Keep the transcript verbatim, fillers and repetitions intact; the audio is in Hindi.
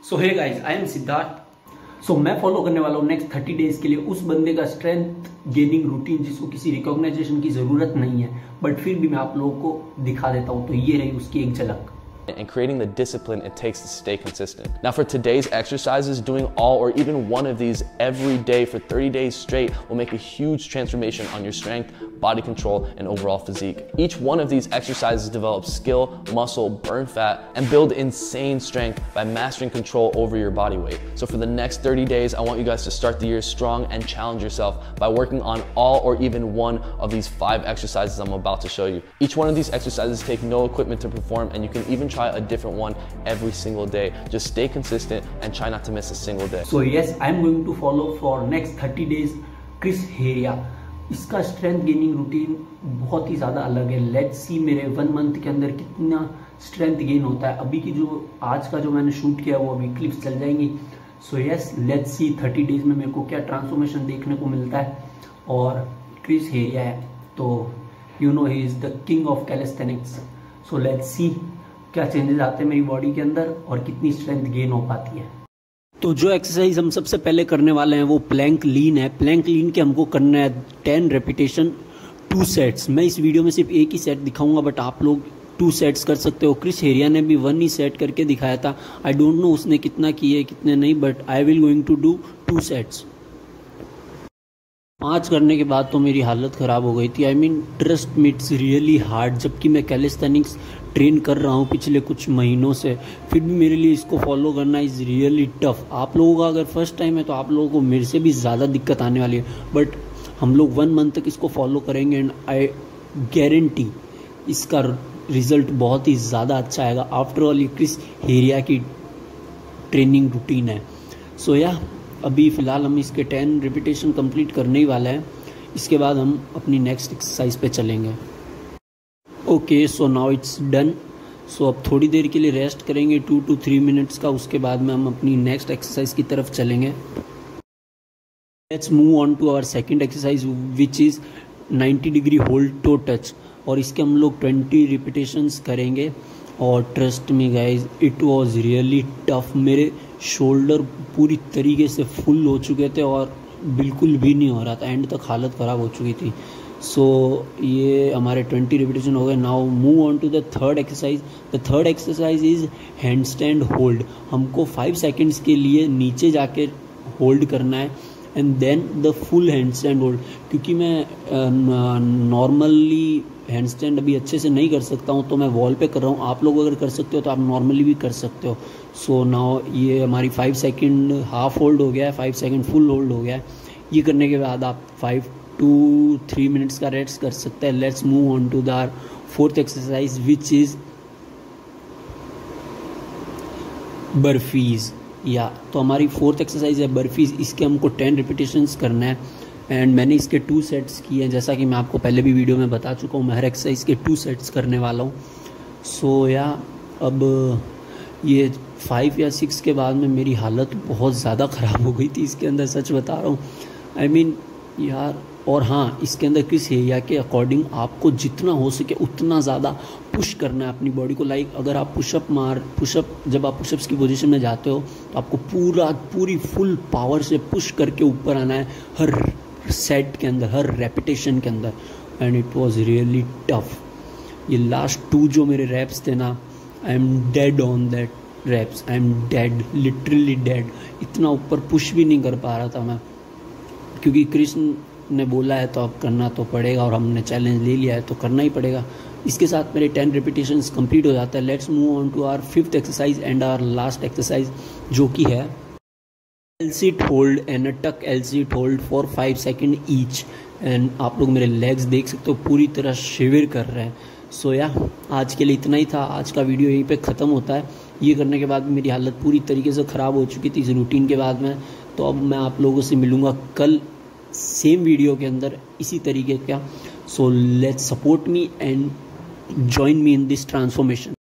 So hey guys, I am Siddharth. So मैं फॉलो करने वाला हूँ नेक्स्ट थर्टी डेज के लिए उस बंदे का स्ट्रेंथ गेनिंग रूटीन जिसको किसी रिकॉग्नाइजेशन की जरूरत नहीं है, बट फिर भी मैं आप लोगों को दिखा देता हूँ। तो ये रही उसकी एक झलक। And creating the discipline it takes to stay consistent. Now for today's exercises, doing all or even one of these every day for thirty days straight will make a huge transformation on your strength, body control, and overall physique. Each one of these exercises develops skill, muscle, burn fat, and build insane strength by mastering control over your body weight. So for the next thirty days, I want you guys to start the year strong and challenge yourself by working on all or even one of these five exercises I'm about to show you. Each one of these exercises take no equipment to perform, and you can even try a different one every single day. Just stay consistent and try not to miss a single day. So yes, I'm going to follow for next thirty days Chris Heria. इसका स्ट्रेंथ गेनिंग रूटीन बहुत ही ज़्यादा अलग है। लेट्स सी मेरे वन मंथ के अंदर कितना स्ट्रेंथ गेन होता है। अभी की जो आज का जो मैंने शूट किया वो अभी क्लिप्स चल जाएंगी। So yes, let's see thirty days में मेरे को क्या ट्रांसफॉर्मेशन देखने को मिलता है। और क्रिस हेरिया है तो you know he is the king of calisthenics. So let's see क्या चेंजेस आते हैं मेरी बॉडी के अंदर और कितनी स्ट्रेंथ गेन हो पाती है। तो जो एक्सरसाइज हम सबसे पहले करने वाले हैं वो प्लैंक लीन है। प्लैंक लीन के हमको करना है टेन रेपिटेशन टू सेट्स। मैं इस वीडियो में सिर्फ एक ही सेट दिखाऊंगा, बट आप लोग टू सेट्स कर सकते हो। क्रिस हेरिया ने भी वन ही सेट करके दिखाया था। आई डोंट नो उसने कितना किए कितने नहीं, but I will going to do two sets. पाँच करने के बाद तो मेरी हालत ख़राब हो गई थी। I mean trust me, it's really hard. जबकि मैं कैलिस्थेनिक्स ट्रेन कर रहा हूँ पिछले कुछ महीनों से, फिर भी मेरे लिए इसको फॉलो करना इज़ रियली टफ। आप लोगों का अगर फर्स्ट टाइम है तो आप लोगों को मेरे से भी ज़्यादा दिक्कत आने वाली है, बट हम लोग वन मंथ तक इसको फॉलो करेंगे एंड आई गारंटी इसका रिजल्ट बहुत ही ज़्यादा अच्छा आएगा। आफ्टर ऑल ये क्रिस हेरिया की ट्रेनिंग रूटीन है। सो so, या अभी फ़िलहाल हम इसके टेन रिपीटेशन कंप्लीट करने ही वाला है। इसके बाद हम अपनी नेक्स्ट एक्सरसाइज पे चलेंगे। Okay, so now it's done. So अब थोड़ी देर के लिए रेस्ट करेंगे, टू टू थ्री मिनट्स का। उसके बाद में हम अपनी नेक्स्ट एक्सरसाइज की तरफ चलेंगे। Let's move on to our second exercise which is ninety degree hold toe touch. और इसके हम लोग ट्वेंटी रिपीटेशंस करेंगे। और trust me guys, it was really tough. मेरे शोल्डर पूरी तरीके से फुल हो चुके थे और बिल्कुल भी नहीं हो रहा था। एंड तक हालत ख़राब हो चुकी थी। सो so, ये हमारे ट्वेंटी रिपीटेशन हो गए। Now move on to the third exercise. The third exercise is hand stand hold. हमको फाइव सेकेंड्स के लिए नीचे जाके होल्ड करना है and then the full hand stand hold. क्योंकि मैं नॉर्मली हैंड स्टैंड अभी अच्छे से नहीं कर सकता हूँ तो मैं वॉल पे कर रहा हूँ। आप लोग अगर कर सकते हो तो आप नॉर्मली भी कर सकते हो। सो so, नाउ ये हमारी फाइव सेकेंड हाफ होल्ड हो गया है, फाइव सेकेंड फुल होल्ड हो गया है। ये करने के बाद आप फाइव टू थ्री मिनट्स का रेस्ट कर सकते हैं। Let's move on to the fourth exercise which is burpees. या तो हमारी फोर्थ एक्सरसाइज है बर्फीज़। इसके हमको टेन रिपीटेशंस करना है एंड मैंने इसके टू सेट्स किए हैं। जैसा कि मैं आपको पहले भी वीडियो में बता चुका हूँ, मैं हर एक्सरसाइज के टू सेट्स करने वाला हूँ। सो so, या अब ये फाइव या सिक्स के बाद में मेरी हालत बहुत ज़्यादा ख़राब हो गई थी इसके अंदर, सच बता रहा हूँ। आई I मीन mean, यार, और हाँ, इसके अंदर क्रिस हेरिया के अकॉर्डिंग आपको जितना हो सके उतना ज़्यादा पुश करना है अपनी बॉडी को। लाइक अगर आप पुशअप मार पुशअप जब आप पुशअप्स की पोजीशन में जाते हो तो आपको पूरा पूरी फुल पावर से पुश करके ऊपर आना है हर सेट के अंदर, हर रेपिटेशन के अंदर। And it was really tough. ये लास्ट टू जो मेरे रैप्स थे ना, I am dead on that reps. I am dead, literally dead. इतना ऊपर पुश भी नहीं कर पा रहा था मैं, क्योंकि कृष्ण ने बोला है तो अब करना तो पड़ेगा और हमने चैलेंज ले लिया है तो करना ही पड़ेगा। इसके साथ मेरे टेन रिपीटेशंस कंप्लीट हो जाता है। Let's move on to our fifth exercise and our last exercise, जो कि है L sit hold and tuck L sit hold for five second each. एंड आप लोग मेरे लेग्स देख सकते हो पूरी तरह शिविर कर रहे हैं। सो या आज के लिए इतना ही था। आज का वीडियो यहीं पे ख़त्म होता है। ये करने के बाद मेरी हालत पूरी तरीके से ख़राब हो चुकी थी इस रूटीन के बाद में। तो अब मैं आप लोगों से मिलूँगा कल सेम वीडियो के अंदर इसी तरीके का। So let's support me and join me in this transformation.